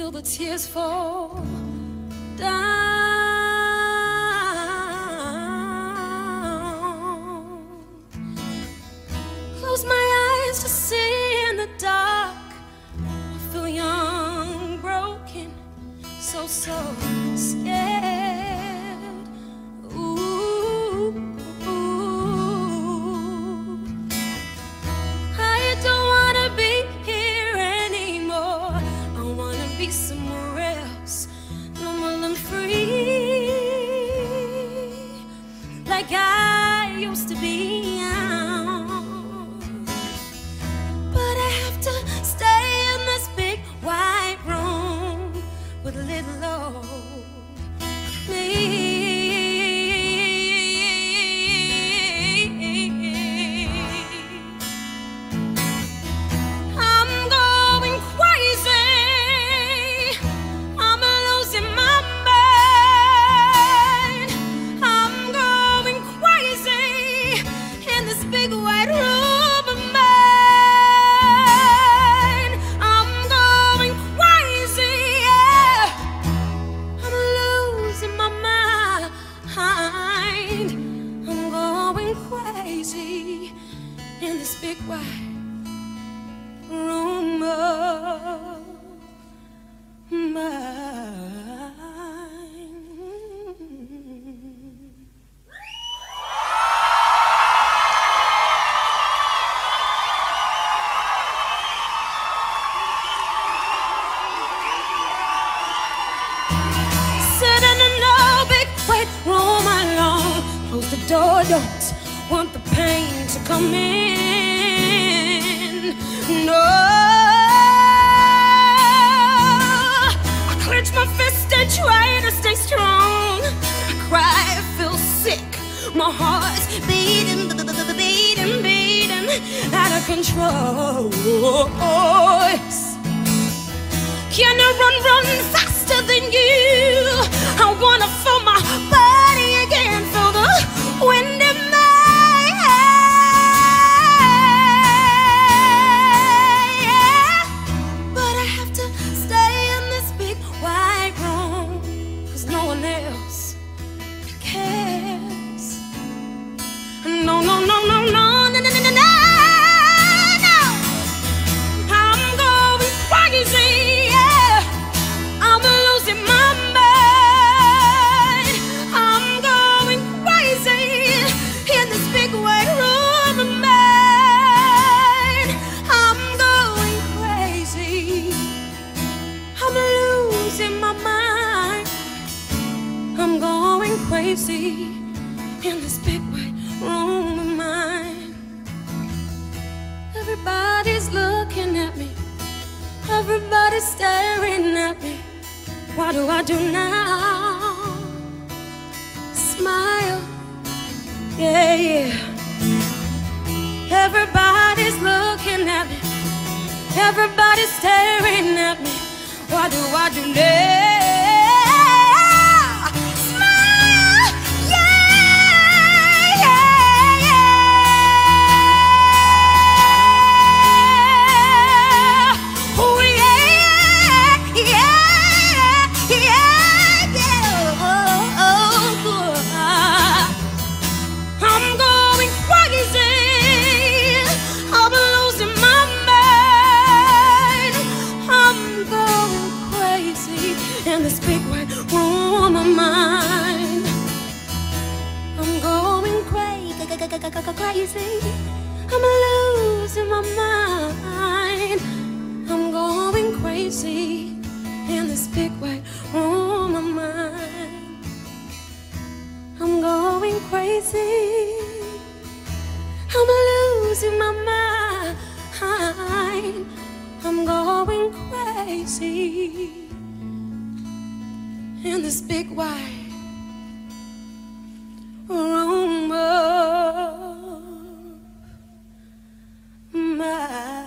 till the tears fall down. Close my eyes to see in the dark. I feel young, broken, so scared. Ooh, I don't wanna be here anymore. I wanna be somewhere else, normal and free, like I used to be. But I have to stay in this big white room with little old me. I'm going crazy. I'm losing my mind. I'm going crazy in this big white room of mine. I'm going crazy, yeah. I'm losing my mind. I'm going crazy in this big white room of mine. Sitting in a big white room alone. Close the door, don't want the pain to come in. No, I clench my fist and try to stay strong. I cry, I feel sick. My heart's beating, beating, beating out of control. Can I run faster than you? I wanna feel my body again, feel the wind in my hair. But I have to stay in this big white room, 'cause no one else cares. No, no, no, no, no, no, no, no, no, no. I'm going crazy, yeah. I'm losing my mind. I'm going crazy in this big white room of mine. I'm going crazy. I'm losing my mind. I'm going crazy in this big white room of mine. Everybody's looking at me. Everybody's staring at me. What do I do now? Smile, yeah, yeah. Everybody's looking at me. Everybody's staring at me. What do I do now? Smile, yeah, yeah, yeah. Oh, yeah, yeah, yeah, yeah. Oh, I'm going crazy. I'm losing my mind. I'm going crazy in this big white room of mine. I'm going crazy. I'm losing my mind. I'm going crazy in this big white room of mine. I'm going crazy. I'm losing my mind. I'm going crazy in this big white room of mine.